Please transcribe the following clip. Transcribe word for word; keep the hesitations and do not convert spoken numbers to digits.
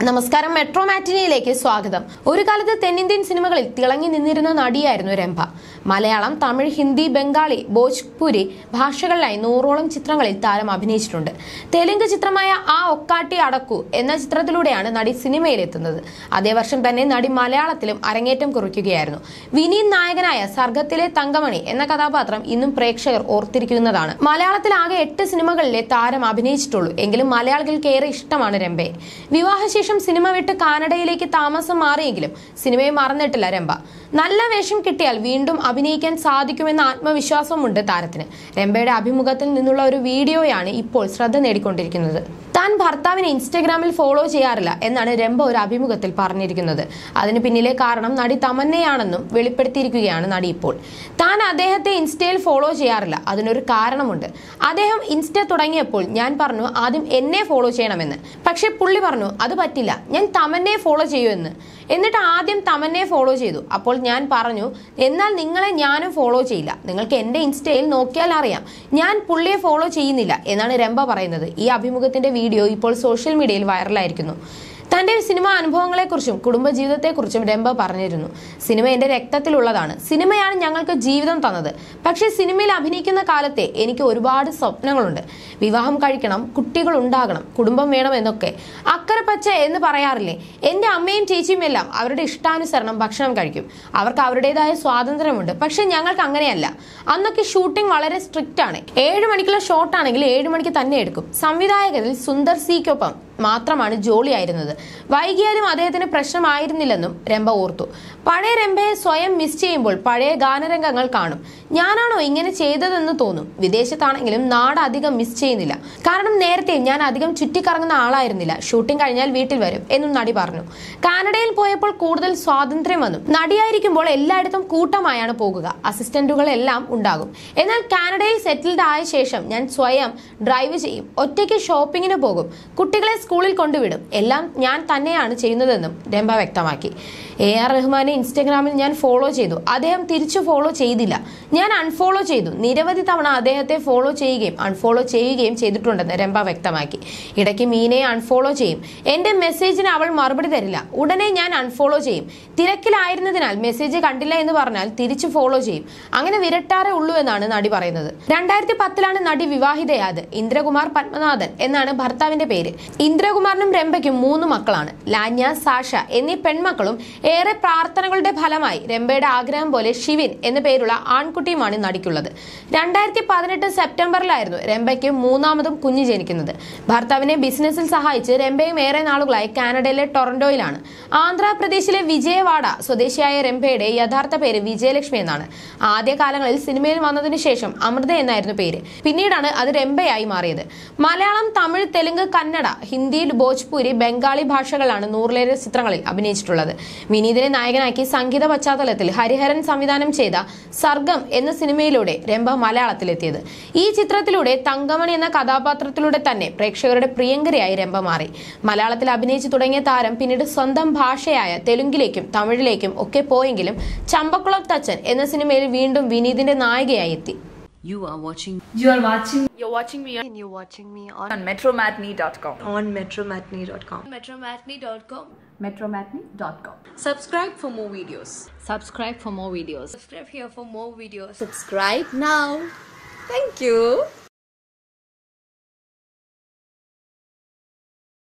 നമസ്കാരം, മെട്രോ മാറ്റിനിയിലേക്ക് സ്വാഗതം. ഒരു കാലത്ത് തെന്നിന്ത്യൻ സിനിമകളിൽ തിളങ്ങി നിന്നിരുന്ന നടിയായിരുന്നു രംഭ. മലയാളം, തമിഴ്, ഹിന്ദി, ബംഗാളി, ഭോജ്പുരി ഭാഷകളിലായി നൂറോളം ചിത്രങ്ങളിൽ താരം അഭിനയിച്ചിട്ടുണ്ട്. തെലുങ്ക് ചിത്രമായ ആ ഒക്കാട്ടി അടക്കു എന്ന ചിത്രത്തിലൂടെയാണ് നടി സിനിമയിലെത്തുന്നത്. അതേ വർഷം തന്നെ നടി മലയാളത്തിലും അരങ്ങേറ്റം കുറിക്കുകയായിരുന്നു. വിനീത് നായകനായ സർഗത്തിലെ തങ്കമണി എന്ന കഥാപാത്രം ഇന്നും പ്രേക്ഷകർ ഓർത്തിരിക്കുന്നതാണ്. മലയാളത്തിൽ ആകെ എട്ട് സിനിമകളിലെ താരം അഭിനയിച്ചിട്ടുള്ളൂ. എങ്കിലും മലയാളികൾക്ക് ഏറെ ഇഷ്ടമാണ് രംഭയെ. വിവാഹശേഷം സിനിമ വിട്ട് കാനഡയിലേക്ക് താമസം മാറിയെങ്കിലും സിനിമയെ മറന്നിട്ടില്ല രംഭ. നല്ല വേഷം കിട്ടിയാൽ വീണ്ടും അഭിനയിക്കാൻ സാധിക്കുമെന്ന ആത്മവിശ്വാസമുണ്ട് താരത്തിന്. രംഭയുടെ അഭിമുഖത്തിൽ നിന്നുള്ള ഒരു വീഡിയോയാണ് ഇപ്പോൾ ശ്രദ്ധ നേടിക്കൊണ്ടിരിക്കുന്നത്. താൻ ഭർത്താവിനെ ഇൻസ്റ്റഗ്രാമിൽ ഫോളോ ചെയ്യാറില്ല എന്നാണ് രംഭ ഒരു അഭിമുഖത്തിൽ പറഞ്ഞിരിക്കുന്നത്. അതിന് പിന്നിലെ കാരണം നടി തമന്നയാണെന്നും വെളിപ്പെടുത്തിയിരിക്കുകയാണ് നടി ഇപ്പോൾ. താൻ അദ്ദേഹത്തെ ഇൻസ്റ്റയിൽ ഫോളോ ചെയ്യാറില്ല, അതിനൊരു കാരണമുണ്ട്. അദ്ദേഹം ഇൻസ്റ്റ തുടങ്ങിയപ്പോൾ ഞാൻ പറഞ്ഞു ആദ്യം എന്നെ ഫോളോ ചെയ്യണമെന്ന്. പക്ഷെ പുള്ളി പറഞ്ഞു അത് പറ്റില്ല, ഞാൻ തമന്നെ ഫോളോ ചെയ്യൂ എന്ന്. എന്നിട്ട് ആദ്യം തമന്നെ ഫോളോ ചെയ്തു. അപ്പോൾ ഞാൻ പറഞ്ഞു എന്നാൽ നിങ്ങളെ ഞാനും ഫോളോ ചെയ്യില്ല, നിങ്ങൾക്ക് എന്റെ ഇൻസ്റ്റയിൽ നോക്കിയാൽ അറിയാം ഞാൻ പുള്ളിയെ ഫോളോ ചെയ്യുന്നില്ല എന്നാണ് രംഭ പറയുന്നത്. ഈ അഭിമുഖത്തിന്റെ വീഡിയോ ഇപ്പോൾ സോഷ്യൽ മീഡിയയിൽ വൈറലായിരിക്കുന്നു. തന്റെ സിനിമാ അനുഭവങ്ങളെക്കുറിച്ചും കുടുംബജീവിതത്തെക്കുറിച്ചും രംഭ പറഞ്ഞിരുന്നു. സിനിമ എന്റെ രക്തത്തിലുള്ളതാണ്, സിനിമയാണ് ഞങ്ങൾക്ക് ജീവിതം തന്നത്. പക്ഷെ സിനിമയിൽ അഭിനയിക്കുന്ന കാലത്തെ എനിക്ക് ഒരുപാട് സ്വപ്നങ്ങളുണ്ട്. വിവാഹം കഴിക്കണം, കുട്ടികൾ ഉണ്ടാകണം, കുടുംബം വേണം എന്നൊക്കെ. അക്കരെ പച്ച എന്ന് പറയാറില്ലേ, എന്റെ അമ്മയും ചേച്ചിയും എല്ലാം അവരുടെ ഇഷ്ടാനുസരണം ഭക്ഷണം കഴിക്കും. അവർക്ക് അവരുടേതായ സ്വാതന്ത്ര്യമുണ്ട്. പക്ഷെ ഞങ്ങൾക്ക് അങ്ങനെയല്ല. അന്നൊക്കെ ഷൂട്ടിംഗ് വളരെ സ്ട്രിക്റ്റ് ആണ്. ഏഴു മണിക്കുള്ള ഷോട്ട് ആണെങ്കിൽ ഏഴു മണിക്ക് തന്നെ എടുക്കും. സംവിധായകരിൽ സുന്ദർ സിക്കൊപ്പം മാത്രമാണ് ജോളിയായിരുന്നത്. വൈകിയാലും അദ്ദേഹത്തിന് പ്രശ്നമായിരുന്നില്ലെന്നും രംഭ ഓർത്തു. പഴയ രംഭയെ സ്വയം മിസ് ചെയ്യുമ്പോൾ പഴയ ഗാനരംഗങ്ങൾ കാണും. ഞാനാണോ ഇങ്ങനെ ചെയ്തതെന്ന് തോന്നും. വിദേശത്താണെങ്കിലും നാട് അധികം മിസ് ചെയ്യുന്നില്ല. കാരണം നേരത്തെ ഞാൻ അധികം ചുറ്റിക്കറങ്ങുന്ന ആളായിരുന്നില്ല. ഷൂട്ടിംഗ് കഴിഞ്ഞാൽ വീട്ടിൽ വരും എന്നും നടി പറഞ്ഞു. കാനഡയിൽ പോയപ്പോൾ കൂടുതൽ സ്വാതന്ത്ര്യം വന്നു. നടിയായിരിക്കുമ്പോൾ എല്ലായിടത്തും കൂട്ടമായാണ് പോകുക. അസിസ്റ്റന്റുകൾ എല്ലാം ഉണ്ടാകും. എന്നാൽ കാനഡയിൽ സെറ്റിൽഡ് ആയ ശേഷം ഞാൻ സ്വയം ഡ്രൈവ് ചെയ്യും, ഒറ്റയ്ക്ക് ഷോപ്പിങ്ങിന് പോകും, കുട്ടികളെ സ്കൂളിൽ കൊണ്ടുവിടും. എല്ലാം ഞാൻ തന്നെയാണ് ചെയ്യുന്നതെന്നും രംഭ വ്യക്തമാക്കി. എ ആർ റഹ്മാനെ ഇൻസ്റ്റഗ്രാമിൽ ഞാൻ ഫോളോ ചെയ്തു. അദ്ദേഹം തിരിച്ചു ഫോളോ ചെയ്തില്ല. ഞാൻ അൺഫോളോ ചെയ്തു. നിരവധി തവണ അദ്ദേഹത്തെ ഫോളോ ചെയ്യുകയും അൺഫോളോ ചെയ്യുകയും ചെയ്തിട്ടുണ്ടെന്ന് രംഭ വ്യക്തമാക്കി. ഇടയ്ക്ക് മീനയെ അൺഫോളോ ചെയ്യും. എന്റെ മെസ്സേജിന് അവൾ മറുപടി തരില്ല. ഉടനെ ഞാൻ അൺഫോളോ ചെയ്യും. തിരക്കിലായിരുന്നതിനാൽ മെസ്സേജ് കണ്ടില്ല എന്ന് പറഞ്ഞാൽ തിരിച്ചു ഫോളോ ചെയ്യും. അങ്ങനെ വിരട്ടാറേ ഉള്ളൂ എന്നാണ് നടി പറയുന്നത്. രണ്ടായിരത്തി പത്തിലാണ് നടി വിവാഹിതയായത്. ഇന്ദ്രകുമാർ പത്മനാഥൻ എന്നാണ് ഭർത്താവിന്റെ പേര്. ഇന്ദ്രകുമാറിനും രംഭയ്ക്കും മൂന്ന് മക്കളാണ്. ലാന്യ, സാഷ എന്നീ പെൺമക്കളും ഏറെ പ്രാർത്ഥനകളുടെ ഫലമായി രംഭയുടെ ആഗ്രഹം പോലെ ഷിവിൻ എന്ന പേരുള്ള ആൺകുട്ടിയുമാണ് നടിക്കുള്ളത്. രണ്ടായിരത്തി പതിനെട്ട് സെപ്റ്റംബറിലായിരുന്നു രംഭയ്ക്ക് മൂന്നാമതും കുഞ്ഞ് ജനിക്കുന്നത്. ഭർത്താവിനെ ബിസിനസ്സിൽ സഹായിച്ച് രംഭയും ഏറെ നാളുകളായി കാനഡയിലെ ടൊറന്റോയിലാണ്. ആന്ധ്രാപ്രദേശിലെ വിജയവാഡ സ്വദേശിയായ രംഭയുടെ യഥാർത്ഥ പേര് വിജയലക്ഷ്മി എന്നാണ്. ആദ്യകാലങ്ങളിൽ സിനിമയിൽ വന്നതിനു ശേഷം അമൃത എന്നായിരുന്നു പേര്. പിന്നീടാണ് അത് രംഭയായി മാറിയത്. മലയാളം, തമിഴ്, തെലുങ്ക്, കന്നഡ, ഹിന്ദി, ഭോജ്പുരി, ബംഗാളി ഭാഷകളാണ് നൂറിലേറെ ചിത്രങ്ങളിൽ അഭിനയിച്ചിട്ടുള്ളത്. വിനീതിനെ നായകനാക്കി സംഗീത പശ്ചാത്തലത്തിൽ ഹരിഹരൻ സംവിധാനം ചെയ്ത സർഗം എന്ന സിനിമയിലൂടെ രംഭ മലയാളത്തിലെത്തിയത്. ഈ ചിത്രത്തിലൂടെ തങ്കമണി എന്ന കഥാപാത്രത്തിലൂടെ തന്നെ പ്രേക്ഷകരുടെ പ്രിയങ്കരിയായി രംഭ മാറി. മലയാളത്തിൽ അഭിനയിച്ചു തുടങ്ങിയ താരം പിന്നീട് സ്വന്തം ഭാഷയായ തെലുങ്കിലേക്കും തമിഴിലേക്കും ഒക്കെ പോയെങ്കിലും ചമ്പക്കുളം തച്ചൻ എന്ന സിനിമയിൽ വീണ്ടും വിനീതിന്റെ നായികയായി എത്തി. You are watching. You are watching. You're watching me. And you're watching me on, on metro matinee dot com. on metro matinee dot com. metro matinee dot com. metro matinee dot com. Subscribe for more videos. Subscribe for more videos. Subscribe here for more videos. Subscribe now. Thank you.